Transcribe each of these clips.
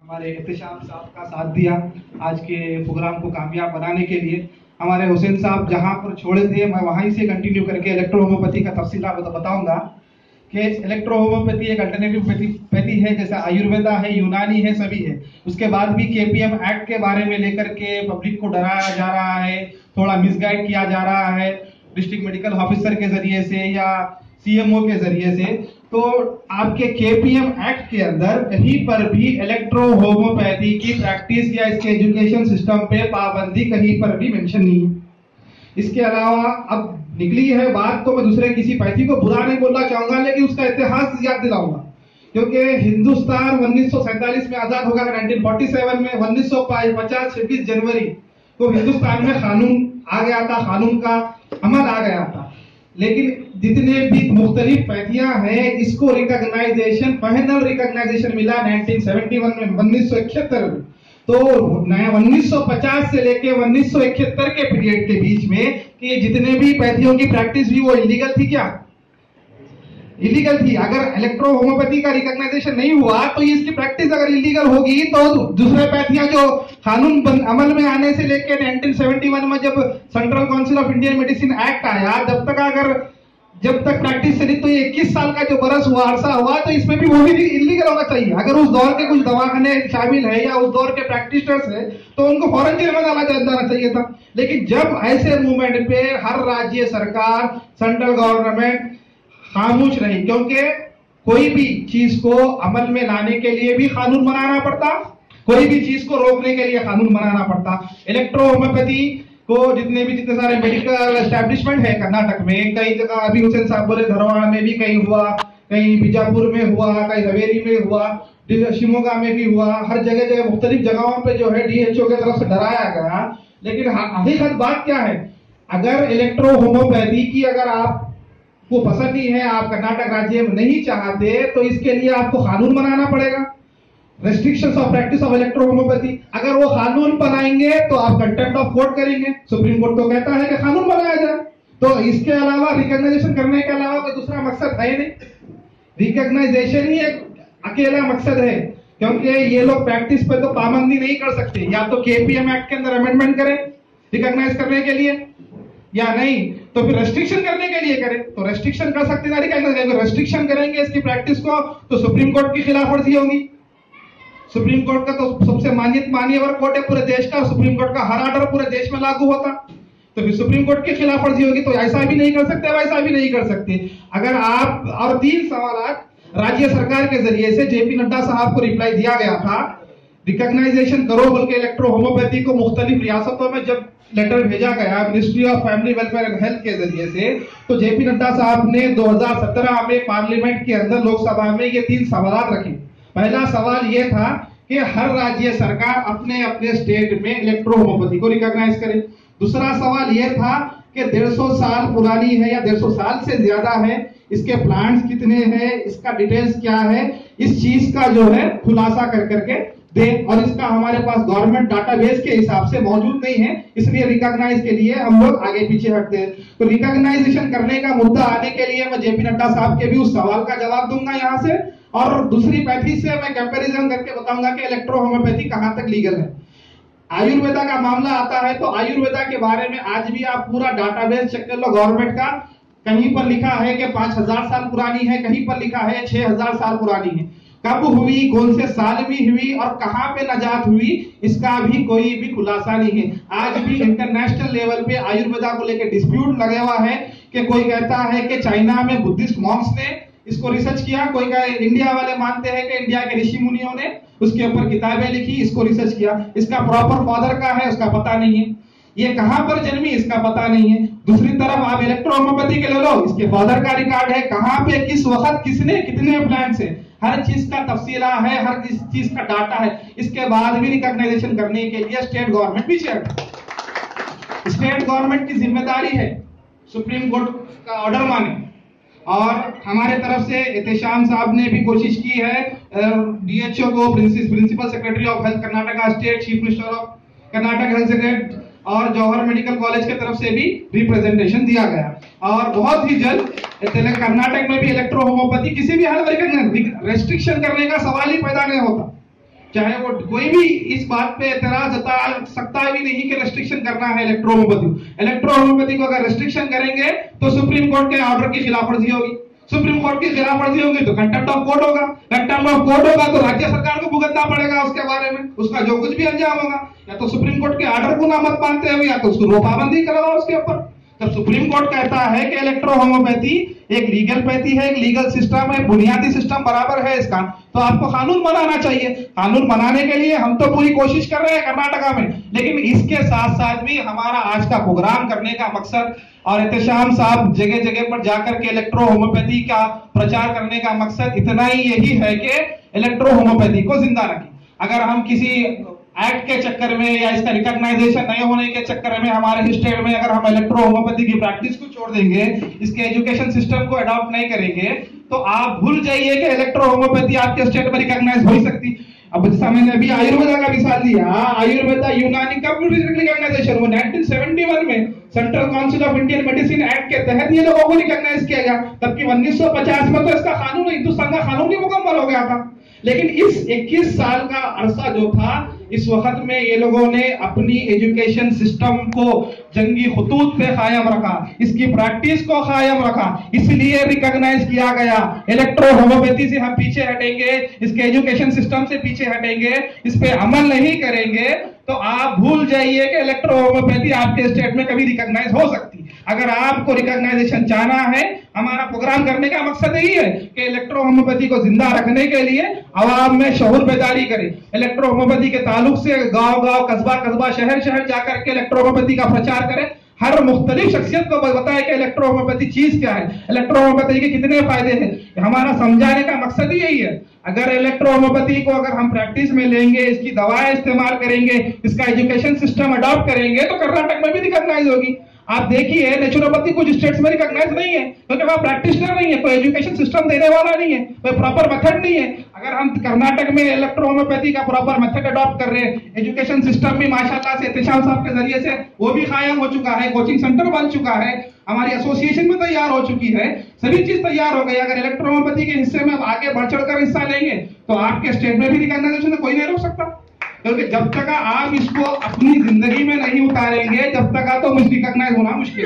हमारे एहतशाम साहब का साथ दिया आज के प्रोग्राम को कामयाब बनाने के लिए। हमारे हुसैन साहब जहां पर छोड़े थे मैं वहीं से कंटिन्यू करके इलेक्ट्रो होम्योपैथी का तफसीलात बताऊंगा कि इलेक्ट्रो होम्योपैथी एक अल्टरनेटिव पैथी है, जैसे आयुर्वेदा है, यूनानी है, सभी है। उसके बाद भी केपीएम एक्ट के बारे में लेकर के पब्लिक को डराया जा रहा है, थोड़ा मिसगाइड किया जा रहा है डिस्ट्रिक्ट मेडिकल ऑफिसर के जरिए से या सीएमओ के जरिए से। तो आपके केपीएम एक्ट के अंदर कहीं पर भी इलेक्ट्रो होम्योपैथी की प्रैक्टिस या इसके एजुकेशन सिस्टम पे पाबंदी कहीं पर भी मेंशन नहीं है। इसके अलावा अब निकली है बात, तो मैं दूसरे किसी पैथी को बुरा नहीं बोलना चाहूंगा, लेकिन उसका इतिहास याद दिलाऊंगा, क्योंकि हिंदुस्तान 1947 में आजाद होगा, 1947 में 1950 26 जनवरी को हिंदुस्तान में कानून आ गया था, कानून का अमल आ गया था। लेकिन जितने भी मुख्तलिफ पैथियां हैं, इसको रिकॉग्नाइजेशन, फाइनल रिकॉग्नाइजेशन मिला 1971 में, 1971 में। तो 1950 से लेके 1971 के पीरियड के बीच में कि जितने भी पैथियों की प्रैक्टिस हुई वो इलीगल थी। क्या इलीगल थी? अगर इलेक्ट्रो होम्योपैथी का रिकॉग्नाइजेशन नहीं हुआ तो इसकी प्रैक्टिस अगर इलीगल होगी तो दूसरे पैथियां जो कानून अमल में आने से लेके 1971 में जब central council of Indian medicine act आया, जब तक प्रैक्टिस चली, तो ये 21 साल का जो बरस हुआ, अरसा हुआ, तो इसमें भी वो भी इलीगल होना चाहिए। अगर उस दौर के कुछ दवाखाने शामिल है या उस दौर के प्रैक्टिशनर्स है तो उनको फौरन जेल में डाला जाना चाहिए था। लेकिन जब ऐसे मूवमेंट पे हर राज्य सरकार, सेंट्रल गवर्नमेंट खामोश रही, क्योंकि कोई भी चीज को अमल में लाने के लिए भी कानून बनाना पड़ता, कोई भी चीज को रोकने के लिए कानून बनाना पड़ता। इलेक्ट्रो होम्योपैथी को जितने सारे मेडिकल एस्टेब्लिशमेंट है कर्नाटक में, कई जगह अभी हुसैन साहब बोले धरवाड़ में भी कहीं हुआ, कहीं बीजापुर में हुआ, कहीं हवेली में हुआ, शिमोगा में भी हुआ, हर जगह मुख्तलिफ जगहों पे जो है डीएचओ की तरफ से डराया गया। लेकिन हकीकत बात क्या है, अगर इलेक्ट्रो होम्योपैथी की अगर आप को पसंद नहीं है, आप कर्नाटक राज्य में नहीं चाहते, तो इसके लिए आपको कानून बनाना पड़ेगा, restrictions of practice of electro homeopathy. अगर वो कानून बनाएंगे तो आप कंटेम्प्ट ऑफ कोर्ट करेंगे। सुप्रीम कोर्ट तो कहता है कि कानून बनाया जाए। तो इसके अलावा रिकॉग्नाइजेशन करने के अलावा कोई दूसरा मकसद है नहीं, रिकॉग्नाइजेशन ही एक अकेला मकसद है, क्योंकि ये लोग प्रैक्टिस पे तो पाबंदी नहीं कर सकते। या तो केपीएम एक्ट के अंदर अमेंडमेंट करें रिकॉग्नाइज करने के लिए, या नहीं तो फिर रेस्ट्रिक्शन करने के लिए करें। तो रेस्ट्रिक्शन कर सकते हैं, रिकॉग्नाइज रेस्ट्रिक्शन करेंगे इसकी प्रैक्टिस को तो सुप्रीम कोर्ट की खिलाफ वर्जी होगी। सुप्रीम कोर्ट का तो सबसे मान्यवर कोर्ट है पूरे देश का, सुप्रीम कोर्ट का हर ऑर्डर पूरे देश में लागू होता, तो फिर सुप्रीम कोर्ट की खिलाफ वर्जी होगी। तो ऐसा भी नहीं कर सकते, वैसा भी नहीं कर सकते। अगर आप, और 3 सवाल राज्य सरकार के जरिए से जेपी नड्डा साहब को रिप्लाई दिया गया था, रिकॉग्नाइजेशन करो बोल के इलेक्ट्रो होम्योपैथी को मुख्तलिफ रियासतों में जब लेटर भेजा गया ministry of family welfare and health के जरिए से, तो जेपी नड्डा साहब ने 2017 में पार्लियामेंट के अंदर लोकसभा में ये 3 सवाल रखे। पहला सवाल ये था कि हर राज्य सरकार अपने अपने स्टेट में इलेक्ट्रो होम्योपैथी को रिकॉग्नाइज करे। दूसरा सवाल ये था कि 150 साल पुरानी है या 150 साल से ज्यादा है, इसके प्लांट्स कितने हैं, इसका डिटेल्स क्या है, इस चीज का जो है खुलासा कर करके दे। और इसका हमारे पास गवर्नमेंट डाटाबेस के हिसाब से मौजूद नहीं है, इसलिए रिकॉग्नाइज के लिए हम लोग आगे पीछे हटते हैं। तो रिकॉग्नाइजेशन करने का मुद्दा आने के लिए मैं जेपी नड्डा साहब के भी उस सवाल का जवाब दूंगा यहाँ से, और दूसरी पैथी से मैं कंपैरिजन करके बताऊंगा कि इलेक्ट्रो होम्योपैथी कहां तक लीगल है। आयुर्वेदा का मामला आता है तो आयुर्वेदा के बारे में आज भी आप पूरा डाटाबेस चेक कर लो गवर्नमेंट का, कहीं पर लिखा है कि 5000 साल पुरानी है, कहीं पर लिखा है 6000 साल पुरानी है। कब हुई, कौन से साल में हुई और कहां पे नजात हुई, इसका भी कोई भी खुलासा नहीं है। आज भी इंटरनेशनल लेवल पे आयुर्वेदा को लेकर डिस्प्यूट लगा हुआ है कि कोई कहता है कि चाइना में बुद्धिस्ट मॉन्क्स ने इसको रिसर्च किया, कोई इंडिया वाले मानते हैं कि इंडिया के ऋषि मुनियों ने उसके ऊपर किताबें लिखी, इसको रिसर्च किया। इसका प्रॉपर फादर का है उसका पता नहीं है, ये कहां पर जन्मी इसका पता नहीं है। दूसरी तरफ आप इलेक्ट्रो होम्योपैथी के ले लो, इसके फादर का रिकॉर्ड है, कहां पे किस वक्त किसने कितने प्लांट्स है, हर चीज का तफसीला है, हर चीज का डाटा है। इसके बाद भी रिकॉग्नाइजेशन करने के लिए स्टेट गवर्नमेंट पीछे हटे। स्टेट गवर्नमेंट की जिम्मेदारी है सुप्रीम कोर्ट का ऑर्डर माने, और हमारे तरफ से एहतशाम साहब ने भी कोशिश की है डीएचओ को, principal secretary of health Karnataka state, chief minister of Karnataka health secretary और जौहर मेडिकल कॉलेज की तरफ से भी रिप्रेजेंटेशन दिया गया। और बहुत ही जल्द कर्नाटक में भी इलेक्ट्रो होम्योपैथी किसी भी हाल में रेस्ट्रिक्शन करने का सवाल ही पैदा नहीं होता। चाहे वो कोई भी इस बात पे एतराज जता सकता भी नहीं कि रेस्ट्रिक्शन करना है इलेक्ट्रो होम्योपैथी। इलेक्ट्रो होम्योपैथी को अगर रेस्ट्रिक्शन करेंगे तो सुप्रीम कोर्ट के ऑर्डर की खिलाफवर्जी होगी, सुप्रीम कोर्ट की खिलाफवर्जी होगी तो कंटेम्प्ट ऑफ कोर्ट होगा, कंटेम्प्ट ऑफ कोर्ट होगा तो राज्य सरकार को भुगतना पड़ेगा उसके बारे में, उसका जो कुछ भी अंजाम होगा। या तो सुप्रीम कोर्ट के ऑर्डर को ना मत मानते हो या तो उसको पाबंदी करवाओ उसके ऊपर। जब सुप्रीम कोर्ट कहता है कि इलेक्ट्रो होम्योपैथी एक लीगल पैथी है, एक लीगल सिस्टम है, बुनियादी सिस्टम बराबर है इसका, तो आपको कानून बनाना चाहिए। कानून बनाने के लिए हम तो पूरी कोशिश कर रहे हैं कर्नाटका में, लेकिन इसके साथ साथ भी हमारा आज का प्रोग्राम करने का मकसद और एहतशाम साहब जगह जगह पर जाकर के इलेक्ट्रो होम्योपैथी का प्रचार करने का मकसद इतना ही यही है कि इलेक्ट्रो होम्योपैथी को जिंदा रखें। अगर हम किसी एक्ट के चक्कर में या इसका रिकॉग्नाइजेशन नहीं होने के चक्कर में हमारे स्टेट में अगर हम इलेक्ट्रो होम्योपैथी की प्रैक्टिस को छोड़ देंगे, इसके एजुकेशन सिस्टम को अडॉप्ट नहीं करेंगे, तो आप भूल जाइए कि इलेक्ट्रो होम्योपैथी आपके स्टेट में रिकॉग्नाइज हो ही सकती। अब जैसा मैंने अभी आयुर्वेदा का मिसाल दिया, आयुर्वेदा यूनानी कब रिकॉग्नाइजेशन हुआ? 1971 में central council of Indian medicine act के तहत ये लोगों को रिकॉग्नाइज किया गया। तबकि 1950 में तो इसका कानून हिंदुस्तान का कानून ही मुकम्मल हो गया था। लेकिन इस 21 साल का अरसा जो था, इस वक्त में ये लोगों ने अपनी एजुकेशन सिस्टम को जंगी खतूत पे कायम रखा, इसकी प्रैक्टिस को कायम रखा, इसलिए रिकॉग्नाइज किया गया। इलेक्ट्रो होम्योपैथी से हम पीछे हटेंगे, इसके एजुकेशन सिस्टम से पीछे हटेंगे, इस पे अमल नहीं करेंगे, तो आप भूल जाइए कि इलेक्ट्रो होम्योपैथी आपके स्टेट में कभी रिकॉग्नाइज हो सकती। अगर आपको रिकॉग्नाइजेशन चाहना है, हमारा प्रोग्राम करने का मकसद यही है कि इलेक्ट्रो होम्योपैथी को जिंदा रखने के लिए आवाम में शऊर बेदारी करें। इलेक्ट्रो होम्योपैथी के ताल्लुक से गांव गांव, कस्बा कस्बा, शहर शहर जाकर के इलेक्ट्रो होम्योपैथी का प्रचार करें। हर मुख्तलिफ शख्सियत को बताए कि इलेक्ट्रो होम्योपैथी चीज क्या है, इलेक्ट्रो होम्योपैथी के कितने फायदे हैं। हमारा समझाने का मकसद ही यही है। अगर इलेक्ट्रो होम्योपैथी को अगर हम प्रैक्टिस में लेंगे, इसकी दवाएं इस्तेमाल करेंगे, इसका एजुकेशन सिस्टम अडॉप्ट करेंगे, तो कर्नाटक में भी रिकॉग्नाइज होगी। आप देखिए नेचुरोपैथी कुछ स्टेट्स में रिकॉग्नाइज नहीं है क्योंकि वहां प्रैक्टिशनर नहीं है, कोई एजुकेशन सिस्टम देने वाला नहीं है, कोई प्रॉपर मेथड नहीं है। अगर हम कर्नाटक में इलेक्ट्रो होम्योपैथी का प्रॉपर मेथड अडॉप्ट कर रहे हैं, एजुकेशन सिस्टम भी माशाल्लाह से एहतशाम साहब के जरिए से वो भी कायम हो चुका है, कोचिंग सेंटर बन चुका है, हमारी एसोसिएशन में तैयार हो चुकी है, सभी चीज तैयार हो गई। अगर इलेक्ट्रो होम्योपैथी के हिस्से में आगे बढ़ चढ़कर हिस्सा लेंगे तो आपके स्टेट में भी रिकॉग्नाइजेशन कोई नहीं रोक सकता। क्योंकि जब तक आप इसको अपनी जिंदगी में नहीं उतारेंगे, जब तक तो मुझे रिकॉग्नाइज होना मुश्किल है।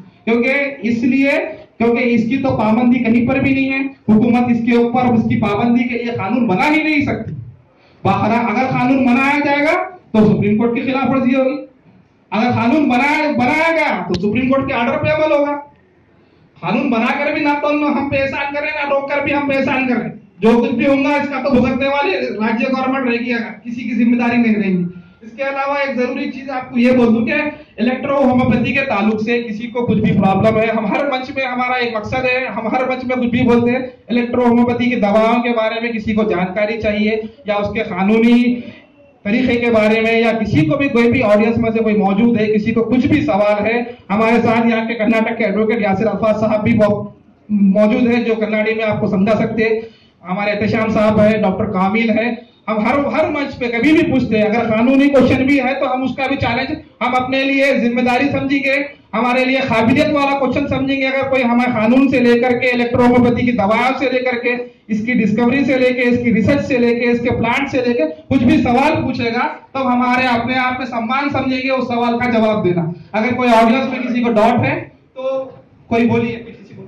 क्योंकि इसकी तो पाबंदी कहीं पर भी नहीं है, हुकूमत इसके ऊपर उसकी पाबंदी के लिए कानून बना ही नहीं सकती। अगर कानून बनाया जाएगा तो सुप्रीम कोर्ट की खिलाफ वर्जी होगी, अगर कानून बनाया गया तो सुप्रीम कोर्ट के ऑर्डर पे अमल होगा। कानून बनाकर भी ना तो हम पे एहसान करें, ना रोक कर भी हम पे एहसान करें, जो कुछ भी होगा इसका तो भुगतने वाले राज्य गवर्नमेंट रहेगी, किसी की जिम्मेदारी नहीं रहेगी। इसके अलावा एक जरूरी चीज आपको ये बोल दूं कि इलेक्ट्रो होम्योपैथी के ताल्लुक से किसी को कुछ भी प्रॉब्लम है, हम हर मंच में, हमारा एक मकसद है, हम हर मंच में कुछ भी बोलते हैं। इलेक्ट्रो होम्योपैथी की दवाओं के बारे में किसी को जानकारी चाहिए या उसके कानूनी तरीके के बारे में, या किसी को भी कोई भी ऑडियंस में से कोई मौजूद है, किसी को कुछ भी सवाल है, हमारे साथ यहाँ के कर्नाटक के एडवोकेट यासिर अल्फाज साहब भी मौजूद है जो कन्नाडी में आपको समझा सकते हैं। हमारे एहतशाम साहब है, डॉक्टर कामिल है, हम हर मंच पे कभी भी पूछते हैं। अगर कानूनी क्वेश्चन भी है तो हम उसका भी चैलेंज हम अपने लिए जिम्मेदारी समझेंगे, हमारे लिए काबिलियत वाला क्वेश्चन समझेंगे। अगर कोई हमें कानून से लेकर के, इलेक्ट्रो होम्योपैथी की दवाओं से लेकर के, इसकी डिस्कवरी से लेके, इसकी रिसर्च से लेके, इसके प्लांट से लेके कुछ भी सवाल पूछेगा तो हमारे अपने आप में सम्मान समझेंगे उस सवाल का जवाब देना। अगर कोई ऑडियंस में किसी को डाउट है तो कोई बोलिए।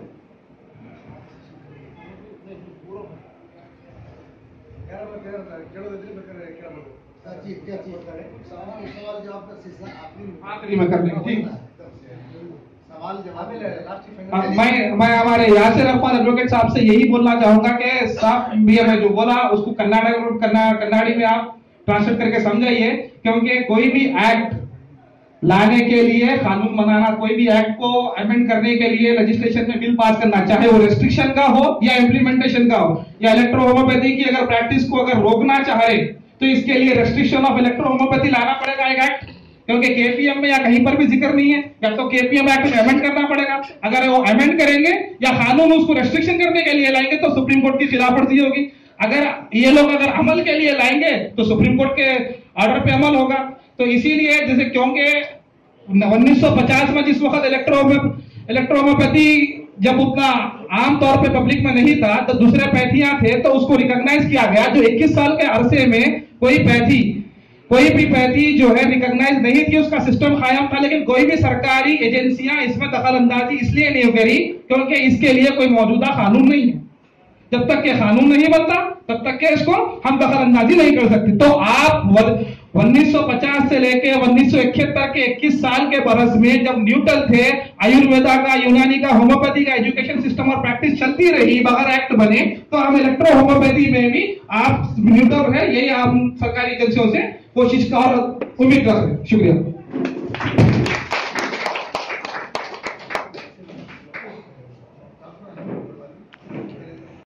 मैं हमारे यासिर अल्फाज एडवोकेट साहब से यही बोलना चाहूंगा कि साहब भी हमें जो बोला उसको कन्नाडी में आप ट्रांसलेट करके समझाइए, क्योंकि कोई भी एक्ट लाने के लिए, कानून बनाना, कोई भी एक्ट को अमेंड करने के लिए लेजिस्लेशन में बिल पास करना, चाहे वो रेस्ट्रिक्शन का हो या इम्प्लीमेंटेशन का हो, या इलेक्ट्रो होम्योपैथी की अगर प्रैक्टिस को अगर रोकना चाहे तो इसके लिए रेस्ट्रिक्शन ऑफ इलेक्ट्रो होम्योपैथी लाना पड़ेगा एक एक्ट, क्योंकि केपीएम में या कहीं पर भी जिक्र नहीं है। या तो केपीएम एक्ट में अमेंड करना पड़ेगा, अगर वो अमेंड करेंगे या कानून उसको रेस्ट्रिक्शन करने के लिए लाएंगे तो सुप्रीम कोर्ट की खिलाफवर्जी होगी। अगर ये लोग अगर अमल के लिए लाएंगे तो सुप्रीम कोर्ट के ऑर्डर पे अमल होगा। तो इसीलिए जैसे क्योंकि 1950 में जिस वक्त इलेक्ट्रो होम्योपैथी जब उतना आम तौर पे पब्लिक में नहीं था, तो दूसरे पैथियां थे तो उसको रिकॉग्नाइज किया गया। जो 21 साल के अरसे में कोई भी पैथी जो है रिकॉग्नाइज नहीं थी, उसका सिस्टम कायम था। लेकिन कोई भी सरकारी एजेंसियां इसमें दखल अंदाजी इसलिए नहीं करी क्योंकि इसके लिए कोई मौजूदा कानून नहीं है। जब तक के कानून नहीं बनता तब तक के इसको हम दखल अंदाजी नहीं कर सकते। तो आप 1950 से लेकर 1971 के 21 साल के बरस में जब न्यूट्रल थे, आयुर्वेदा का, यूनानी का, होम्योपैथी का एजुकेशन सिस्टम और प्रैक्टिस चलती रही बगैर एक्ट बने, तो हम इलेक्ट्रो होम्योपैथी में भी आप न्यूट्रल है, यही हम सरकारी एजेंसियों से कोशिश का और उम्मीद कर रहे हैं। शुक्रिया।